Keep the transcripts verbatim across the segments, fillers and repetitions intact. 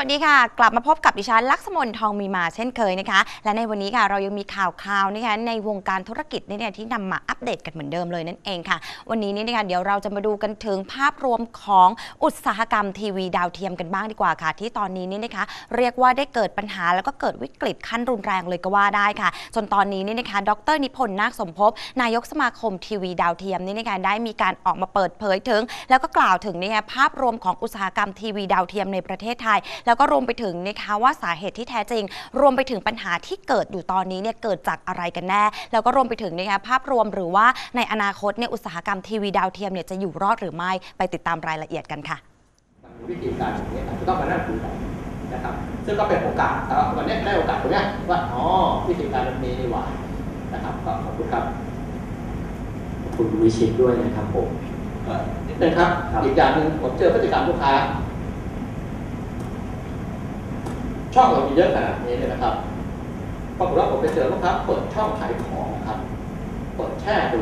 วัสดีค่ะกลับมาพบกับดิฉันลักษมนทองมีมาเช่นเคยนะคะและในวันนี้ค่ะเรายังมีข่าวข่าวนะคะในวงการธุรกิจเนี่ยที่นำมาอัปเดตกันเหมือนเดิมเลยนั่นเองค่ะวันนี้นี่นะคะเดี๋ยวเราจะมาดูกันถึงภาพรวมของอุตสาหกรรมทีวีดาวเทียมกันบ้างดีกว่าค่ะที่ตอนนี้นี่นะคะเรียกว่าได้เกิดปัญหาแล้วก็เกิดวิกฤตขั้นรุนแรงเลยก็ว่าได้ค่ะจนตอนนี้นี่นะคะดร.นิพนธ์นาคสมภพนายกสมาคมทีวีดาวเทียมนี่นะคะได้มีการออกมาเปิดเผยถึงแล้วก็กล่าวถึงนะคะภาพรวมของอุตสาหกรรมทีวีดาวเทียมในประเทศไทยแล้วก็รวมไปถึงนะคะว่าสาเหตุที่แท้จริงรวมไปถึงปัญหาที่เกิดอยู่ตอนนี้เนี่ยเกิดจากอะไรกันแน่แล้วก็รวมไปถึงนะคะภาพรวมหรือว่าในอนาคตเนี่ยอุตสาหกรรมทีวีดาวเทียมเนี่ยจะอยู่รอดหรือไม่ไปติดตามรายละเอียดกันค่ะวิธีการอย่างนี้อาจจะต้องมานั่งคุยกันนะครับซึ่งก็เป็นโอกาสแล้ววันนี้ได้โอกาสตรงนี้ว่าอ๋อวิธีการมันมีนี่หว่านะครับก็ขอบคุณครับคุณวิชิตด้วยนะครับผมนิดนึงครับอีกอย่างหนึ่งผมเจอพฤติกรรมลูกค้าช่องเรามีเยอะขนาดนี้เลยนะครับปรากฏว่าผมไปเจอลูกค้าเปิดช่องขายของครับเปิดแช่ดู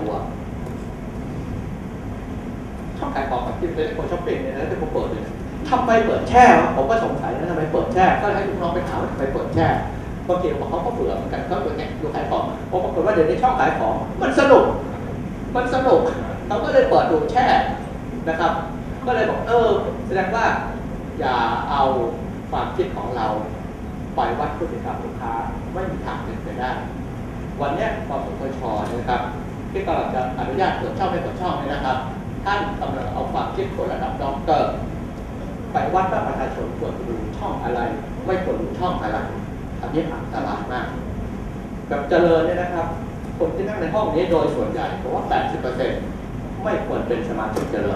ช่องขายของแบบที่เป็นคนช้อปปิ้งเนี่ยนะที่ผมเปิดเลยทำไมเปิดแช่ผมก็สงสัยนะทำไมเปิดแช่ก็ให้ลูกน้องไปถามว่าทำไมเปิดแช่บางทีบอกเขาก็เบื่อเหมือนกันเขาเป็นไงดูขายของผมปรากฏว่าเดี๋ยวในช่องขายของมันสนุกมันสนุกเขาก็เลยเปิดดูแช่นะครับก็เลยบอกเออแสดงว่าอย่าเอาความคิดของเราปล่อยวัดพฤติกรรมลูกค้าไม่มีทางเป็นไปได้วันนี้กสทช.นะครับที่กำลังจะอนุญาตเปิดช่องไม่เปิดช่องนี่นะครับท่านกำลังเอาความคิดคนระดับด็อกเตอร์ไปวัดว่าประชาชนควรดูช่องอะไรไม่ควรดูช่องอะไรอันนี้อันตรายมากกับเจริญเนี่ยนะครับคนที่นั่งในห้องนี้โดยส่วนใหญ่ผมว่า แปดสิบเปอร์เซ็นต์ ไม่ควรเป็นสมาชิกเจริญ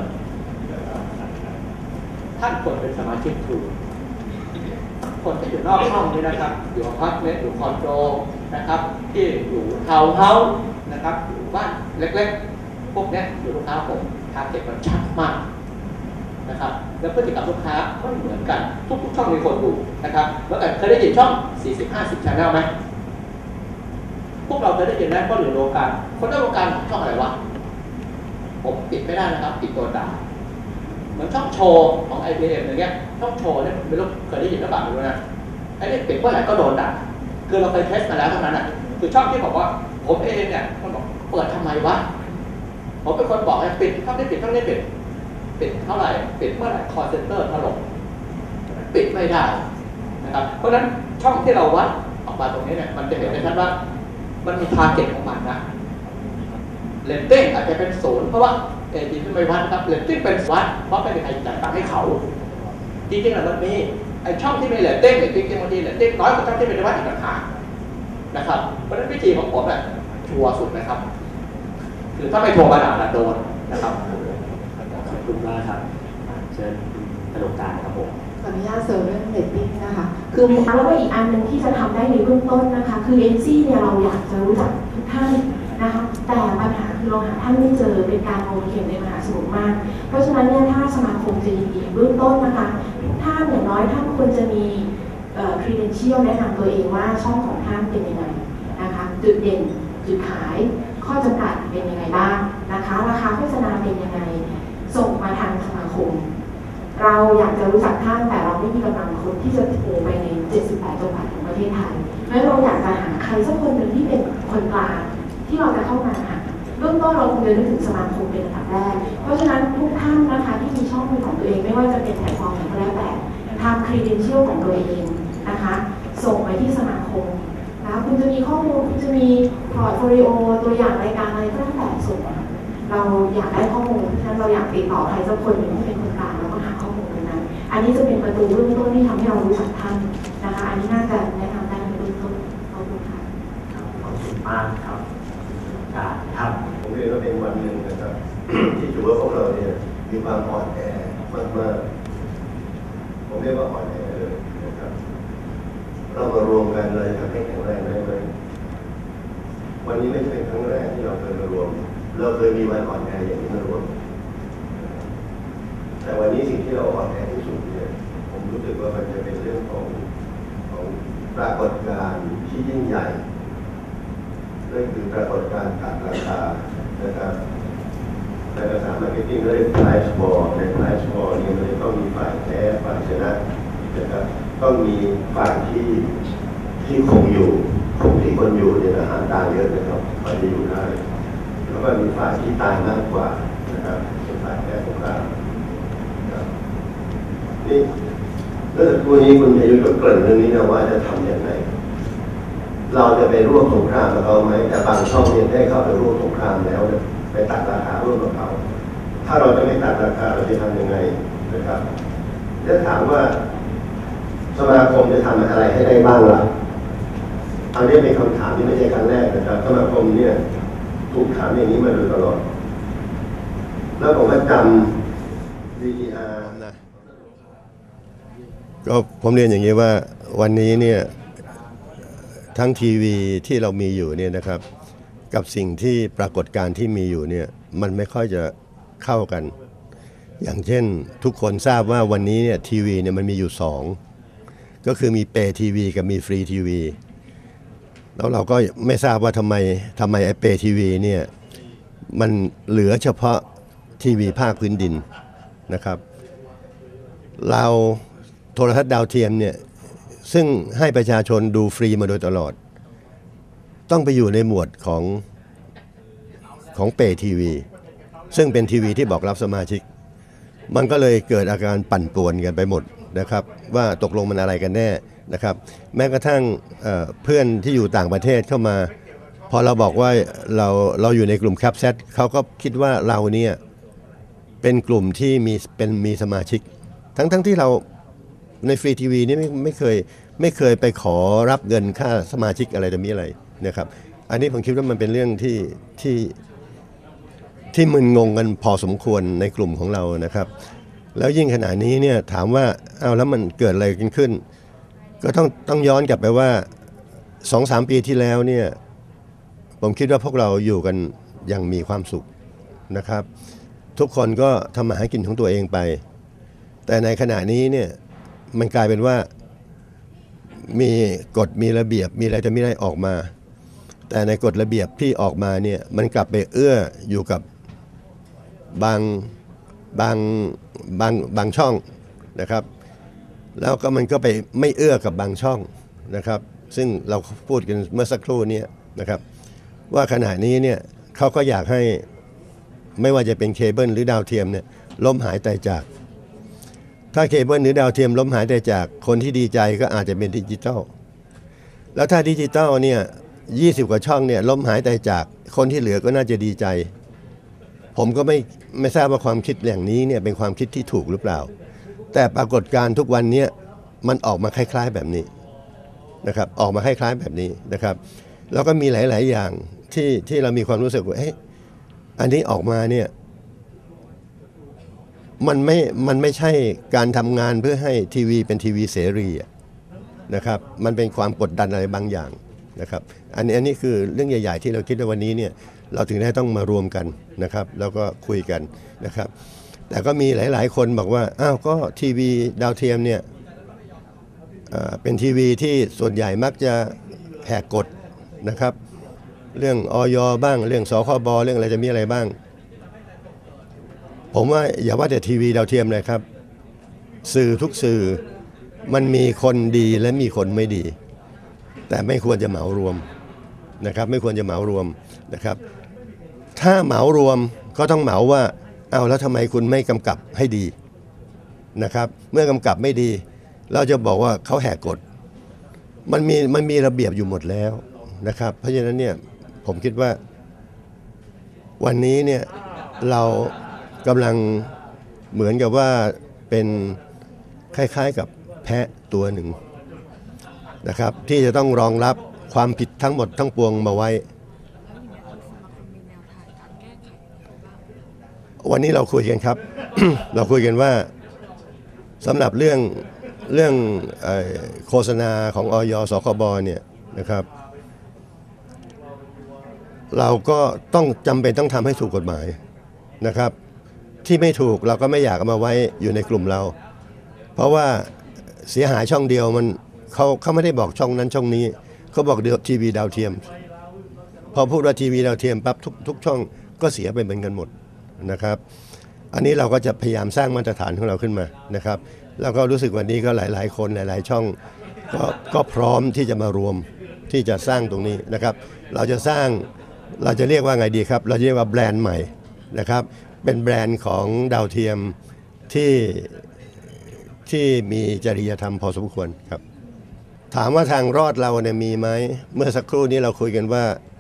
ท่านควรเป็นสมาชิกทรูคนที่อยู่นอกห้องนี้นะครับอยู่อพาร์ตเมนต์อยู่คอนโดนะครับที่อยู่ทาวน์เฮาส์นะครับอยู่บ้านเล็กๆพวกนี้อยู่ลูกค้าผมทาร์เก็ตมันชัดมากนะครับแล้วพฤติกรรมลูกค้าไม่เหมือนกันทุกๆช่องมีคนดูนะครับแล้วแต่เคยได้ยินช่อง สี่สิบ ห้าสิบ Channel ไหมพวกเราเคยได้ยินนะก็อยู่โลกาคนได้โลกาช่องอะไรวะผมปิดไม่ได้นะครับปิดตัวด่าเหมือนช่องโชว์ของ ไอ บี เอ็ม อย่างเงี้ยช่องโชว์เนี่ยไม่รู้เคยได้ยินหรือเปล่าไม่รู้นะไอ้นี่ปิดเมื่อไหร่ก็โดนด่าคือเราเคยเทสมาแล้วเท่านั้นอ่ะคือช่องที่บอกว่าผมเองเนี่ยมันบอกเปิดทำไมวะผมเป็นคนบอกให้ปิดช่องนี้ปิดช่องนี้ปิดปิดเท่าไหร่ปิดเมื่อไหร่คอลเซ็นเตอร์ถล่มปิดไม่ได้นะครับเพราะฉะนั้นช่องที่เราวัดออกมาตรงนี้เนี่ยมันจะเห็นได้ชัดว่ามันมีทาร์เก็ตของมันนะเรตติ้งอาจจะเป็นศูนย์เพราะว่าเอทีไม่วัดครับเรตติ้งเป็นวัดเพราะไม่มีใครจ่ายตังค์ให้เขาจริงๆแล้วมันมีไอช่องที่มีเรตติ้งจริงๆบางทีเรตติ้งน้อยกว่าช่องที่ไม่ได้วัดอีกต่างหากนะครับเพราะฉะนั้นวิธีของผมเนี่ยชัวร์สุดนะครับคือถ้าไม่โทรมาด่าละโดนนะครับขอบคุณมากครับเชิญกระดกการครับผมขออนุญาตเสริมเรื่องเรตติ้งนะคะคือแล้วก็อีกอันหนึ่งที่จะทำได้ในเบื้องต้นนะคะคือเอ็นซี่เนี่ยเราอยากจะรู้จักทุกท่านนะคะแต่ปัญหาคือเราหาท่านไม่เจอเป็นการโอนเข็มในมหาสมุทรมากเพราะฉะนั้นเนี่ยถ้าสมาคมจะยินดีเบื้องต้นนะคะทุกท่านอย่างน้อยท่านควรจะมีเอ่อ credential แนะนำตัวเองว่าช่องของท่านเป็นยังไงนะคะจุดเด่นจุดขายข้อจำกัดเป็นยังไงบ้างนะคะราคาโฆษณาเป็นยังไงส่งมาทางสมาคมเราอยากจะรู้จักท่านแต่เราไม่มีกำลังคนที่จะโทรไปในเจ็ดสิบแปดจังหวัดของประเทศไทยงั้นเราอยากจะหาใครสักคนหนึ่งที่เป็นคนกลางที่เราจะเข้ามาหาเบื้องต้นเราคงจะนึกถึงสมาคมเป็นอันดับแรกเพราะฉะนั้นทุกท่านนะคะที่มีช่องเป็นของตัวเองไม่ว่าจะเป็นแพลตฟอร์มไหนก็แล้วแต่ทำ credential ของตัวเองนะคะส่งไปที่สมาคมนะคุณจะมีข้อมูลคุณจะมีพอร์ตโฟลิโอตัวอย่างรายการอะไรก็แล้วแต่ส่งเราอยากได้ข้อมูลฉะนั้นเราอยากติดต่อใครสักคนหนึ่งที่เป็นคนกลางเราก็หาข้อมูลตรงนั้นอันนี้จะเป็นประตูเบื้องต้นที่ทำให้เรารู้จักท่านนะคะอันนี้น่าจะแนะนำได้ในเบื้องต้นขอบคุณค่ะขอบคุณมากครับการครับผมเรียนว่าเป็นวันหนึ่งนะครับ ที่ถือว่าพวกเราเนี่ยมีความอ่อนแอมากๆผมเรียกว่าอ่อนแอเลยนะครับเรามารวมกันเลยทำให้แข็งแรงได้ไหมวันนี้ไม่ใช่เป็นครั้งแรกที่เราเคยมารวมเราเคยมีวันอ่อนแออย่างนี้มารวมแต่วันนี้สิ่งที่เราอ่อนแอที่สุดเนี่ยผมรู้สึกว่ามันจะเป็นเรื่องของของปรากฏการณ์ที่ยิ่งใหญ่นั่นคือปรากฏการณ์ตัดราคานะครับในภาษามาร์เก็ตติ้งเรียก price war ใน price war นี่มันต้องมีฝ่ายแพ้ฝ่ายชนะนะครับต้องมีฝ่ายที่ที่คงอยู่คงที่คนอยู่เนี่ยอาหารตายเยอะนะครับฝ่ายที่อยู่ได้แล้วก็มีฝ่ายที่ตายมากกว่านะครับเป็นฝ่ายแพ้สงครามนี่เรื่องพวกนี้คุณอายุก็เกริ่นเรื่องนี้นะว่าจะทำอย่างไรเราจะไปร่วมสงครามกับเขาไหมแต่บางช่องเนี่ยได้เข้าไปร่วมสงครามแล้วไปตัดราคาร่วมกับเขาถ้าเราจะไม่ตัดราคาเราจะทำยังไงนะครับจะถามว่าสมาคมจะทำอะไรให้ได้บ้างล่ะอันนี้เป็นคำถามที่ไม่ใช่ครั้งแรกนะครับสมาคมเนี่ยถูกถามอย่างนี้มาโดยตลอดแล้วผมก็จำ ดี อี อาร์ นะก็ผมเรียนอย่างนี้ว่าวันนี้เนี่ยทั้งทีวีที่เรามีอยู่เนี่ยนะครับกับสิ่งที่ปรากฏการณ์ที่มีอยู่เนี่ยมันไม่ค่อยจะเข้ากันอย่างเช่นทุกคนทราบว่าวันนี้เนี่ยทีวีเนี่ยมันมีอยู่สองก็คือมีเปย์ทีวีกับมีฟรีทีวีแล้วเราก็ไม่ทราบว่าทำไมทำไมไอ้เปย์ทีวีเนี่ยมันเหลือเฉพาะทีวีภาคพื้นดินนะครับเราโทรทัศน์ดาวเทียมเนี่ยซึ่งให้ประชาชนดูฟรีมาโดยตลอดต้องไปอยู่ในหมวดของของเปย์ทีวีซึ่งเป็นทีวีที่บอกรับสมาชิกมันก็เลยเกิดอาการปั่นป่วนกันไปหมดนะครับว่าตกลงมันอะไรกันแน่นะครับแม้กระทั่ง เอ่อ เพื่อนที่อยู่ต่างประเทศเข้ามาพอเราบอกว่าเราเราอยู่ในกลุ่มแคปแซดเขาก็คิดว่าเราเนี่ยเป็นกลุ่มที่มีเป็นมีสมาชิกทั้งทั้งที่เราในฟรีทีวีนี่ไม่ไม่เคยไม่เคยไปขอรับเงินค่าสมาชิกอะไรจะมีอะไรนะครับอันนี้ผมคิดว่ามันเป็นเรื่องที่ที่ที่มึนงงกันพอสมควรในกลุ่มของเรานะครับแล้วยิ่งขณะนี้เนี่ยถามว่าเอาแล้วมันเกิดอะไรกันขึ้นก็ต้องต้องย้อนกลับไปว่า สองสาม ปีที่แล้วเนี่ยผมคิดว่าพวกเราอยู่กันอย่างมีความสุขนะครับทุกคนก็ทำมาหากินของตัวเองไปแต่ในขณะนี้เนี่ยมันกลายเป็นว่ามีกฎมีระเบียบมีอะไรจะไม่ได้ออกมาแต่ในกฎระเบียบที่ออกมาเนี่ยมันกลับไปเอื้ออยู่กับบางบางบางบางช่องนะครับแล้วก็มันก็ไปไม่เอื้อกับบางช่องนะครับซึ่งเราพูดกันเมื่อสักครู่นี้นะครับว่าขณะนี้เนี่ยเขาก็อยากให้ไม่ว่าจะเป็นเคเบิลหรือดาวเทียมเนี่ยล้มหายตายจากถ้าเคเบิลหรือดาวเทียมล้มหายตายจากคนที่ดีใจก็อาจจะเป็นดิจิตอลแล้วถ้าดิจิตอลเนี่ยยี่สิบกว่าช่องเนี่ยล้มหายตายจากคนที่เหลือก็น่าจะดีใจผมก็ไม่ไม่ทราบว่าความคิดอย่างนี้เนี่ยเป็นความคิดที่ถูกหรือเปล่าแต่ปรากฏการณ์ทุกวันนี้มันออกมาคล้ายๆแบบนี้นะครับออกมาคล้ายๆแบบนี้นะครับแล้วก็มีหลายๆอย่างที่ที่เรามีความรู้สึกว่าเฮ้ยอันนี้ออกมาเนี่ยมันไม่มันไม่ใช่การทำงานเพื่อให้ทีวีเป็นทีวีเสรีนะครับมันเป็นความกดดันอะไรบางอย่างนะครับอันนี้อันนี้คือเรื่องใหญ่ๆที่เราคิดว่าวันนี้เนี่ยเราถึงได้ต้องมารวมกันนะครับแล้วก็คุยกันนะครับแต่ก็มีหลายๆคนบอกว่าอ้าวก็ทีวีดาวเทียมเนี่ยเอ่อเป็นทีวีที่ส่วนใหญ่มักจะแหกกฎนะครับเรื่องอย.บ้างเรื่องสคบเรื่องอะไรจะมีอะไรบ้างผมว่าอย่าว่าแต่ทีวีดาวเทียมเลยครับสื่อทุกสื่อมันมีคนดีและมีคนไม่ดีแต่ไม่ควรจะเหมารวมนะครับไม่ควรจะเหมารวมนะครับถ้าเหมารวมก็ต้องเหมาว่าเอาแล้วทำไมคุณไม่กำกับให้ดีนะครับเมื่อกำกับไม่ดีเราจะบอกว่าเขาแหกกฎมันมีมันมีระเบียบอยู่หมดแล้วนะครับเพราะฉะนั้นเนี่ยผมคิดว่าวันนี้เนี่ยเรากำลังเหมือนกับว่าเป็นคล้ายๆกับแพะตัวหนึ่งนะครับที่จะต้องรองรับความผิดทั้งหมดทั้งปวงมาไว้วันนี้เราคุยกันครับ เราคุยกันว่าสำหรับเรื่องเรื่องเอ่อโฆษณาของอย.สคบเนี่ยนะครับเราก็ต้องจำเป็นต้องทำให้ถูกกฎหมายนะครับที่ไม่ถูกเราก็ไม่อยากเอามาไว้อยู่ในกลุ่มเราเพราะว่าเสียหายช่องเดียวมันเขาเขาไม่ได้บอกช่องนั้นช่องนี้เขาบอกเดียวทีวีดาวเทียมพอพูดว่าทีวีดาวเทียมปั๊บทุกทุกช่องก็เสียไปเหมือนกันหมดนะครับอันนี้เราก็จะพยายามสร้างมาตรฐานของเราขึ้นมานะครับแล้วก็รู้สึกวันนี้ก็หลายๆคนหลายๆช่องก็ก็พร้อมที่จะมารวมที่จะสร้างตรงนี้นะครับเราจะสร้างเราจะเรียกว่าไงดีครับเราเรียกว่าแบรนด์ใหม่นะครับเป็นแบรนด์ของดาวเทียมที่ที่มีจริยธรรมพอสมควรครับถามว่าทางรอดเราเนี่ยมีไหมเมื่อสักครู่นี้เราคุยกันว่า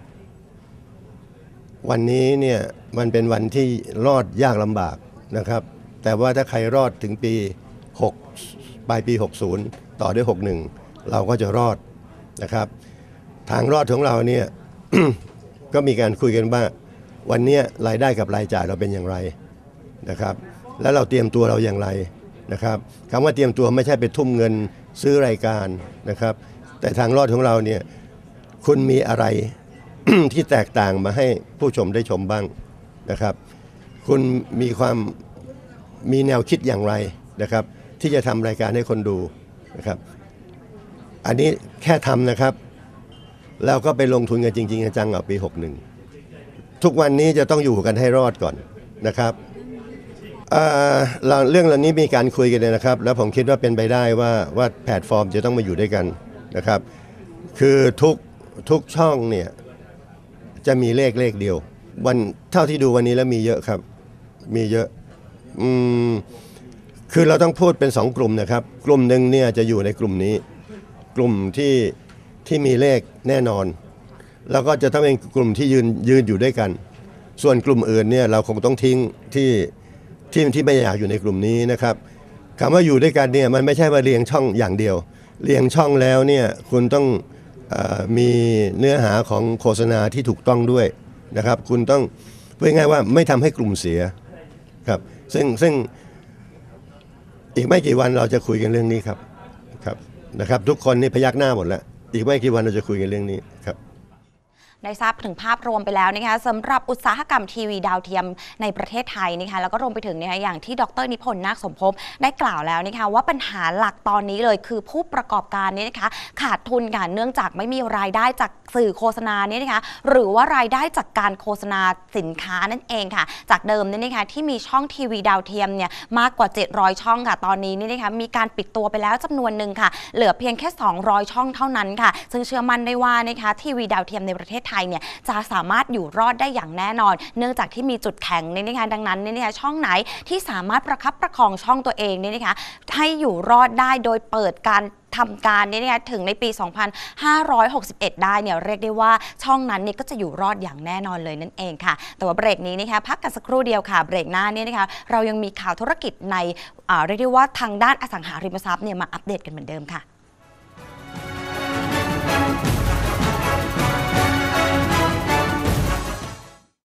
วันนี้เนี่ยมันเป็นวันที่รอดยากลำบากนะครับแต่ว่าถ้าใครรอดถึงปีหกปลายปีหกสิบต่อด้วยหกสิบเอ็ดเราก็จะรอดนะครับทางรอดของเราเนี่ย ก็มีการคุยกันว่าวันนี้รายได้กับรายจ่ายเราเป็นอย่างไรนะครับแล้วเราเตรียมตัวเราอย่างไรนะครับคำว่าเตรียมตัวไม่ใช่ไปทุ่มเงินซื้อรายการนะครับแต่ทางรอดของเราเนี่ยคุณมีอะไร ที่แตกต่างมาให้ผู้ชมได้ชมบ้างนะครับคุณมีความมีแนวคิดอย่างไรนะครับที่จะทำรายการให้คนดูนะครับอันนี้แค่ทำนะครับแล้วก็ไปลงทุนกันจริงๆจังๆเอาปีหกสิบเอ็ดทุกวันนี้จะต้องอยู่กันให้รอดก่อนนะครับเอ่อเรื่องเหล่านี้มีการคุยกันเลยนะครับแล้วผมคิดว่าเป็นไปได้ว่าว่าแพลตฟอร์มจะต้องมาอยู่ด้วยกันนะครับคือทุกทุกช่องเนี่ยจะมีเลขเลขเดียววันเท่าที่ดูวันนี้แล้วมีเยอะครับมีเยอะอืมคือเราต้องพูดเป็นสองกลุ่มนะครับกลุ่มหนึ่งเนี่ยจะอยู่ในกลุ่มนี้กลุ่มที่ที่มีเลขแน่นอนแล้วก็จะต้องเป็นกลุ่มที่ยืนยืนอยู่ด้วยกันส่วนกลุ่มอื่นเนี่ยเราคงต้องทิ้งที่ที่ที่ไม่อยากอยู่ในกลุ่มนี้นะครับคำว่าอยู่ด้วยกันเนี่ยมันไม่ใช่ว่าเรียงช่องอย่างเดียวเรียงช่องแล้วเนี่ยคุณต้องเอ่อมีเนื้อหาของโฆษณาที่ถูกต้องด้วยนะครับคุณต้องพูดง่ายๆว่าไม่ทำให้กลุ่มเสียครับซึ่งซึ่งอีกไม่กี่วันเราจะคุยกันเรื่องนี้ครับครับนะครับทุกคนนี่พยักหน้าหมดแล้วอีกไม่กี่วันเราจะคุยกันเรื่องนี้ครับได้ทราบถึงภาพรวมไปแล้วนะคะสำหรับอุตสาหกรรมทีวีดาวเทียมในประเทศไทยนะคะแล้วก็รวมไปถึงนะคะอย่างที่ดรนิพนธ์นาคสมภพได้กล่าวแล้วนะคะว่าปัญหาหลักตอนนี้เลยคือผู้ประกอบการนี้นะคะขาดทุนค่ะเนื่องจากไม่มีรายได้จากสื่อโฆษณานี้นะคะหรือว่ารายได้จากการโฆษณาสินค้านั่นเองค่ะจากเดิมนี่นะคะที่มีช่องทีวีดาวเทียมเนี่ยมากกว่าเจ็ดร้อยช่องค่ะตอนนี้นี่นะคะมีการปิดตัวไปแล้วจำนวนหนึ่งค่ะเหลือเพียงแค่สองร้อยช่องเท่านั้นค่ะซึ่งเชื่อมั่นได้ว่านะคะทีวีดาวเทียมในประเทศไทยเนี่ยจะสามารถอยู่รอดได้อย่างแน่นอนเนื่องจากที่มีจุดแข็งในนี้นะคะดังนั้นนี่นะคะช่องไหนที่สามารถประคับประคองช่องตัวเองนี่นะคะให้อยู่รอดได้โดยเปิดการทำการนี่นะคะถึงในปี สองพันห้าร้อยหกสิบเอ็ด ได้เนี่ยเรียกได้ว่าช่องนั้นนี่ก็จะอยู่รอดอย่างแน่นอนเลยนั่นเองค่ะแต่ว่าเบรกนี้นะคะพักกันสักครู่เดียวค่ะเบรกหน้านี่นะคะเรายังมีข่าวธุรกิจในเรียกได้ว่าทางด้านอสังหาริมทรัพย์เนี่ยมาอัปเดตกันเหมือนเดิมค่ะ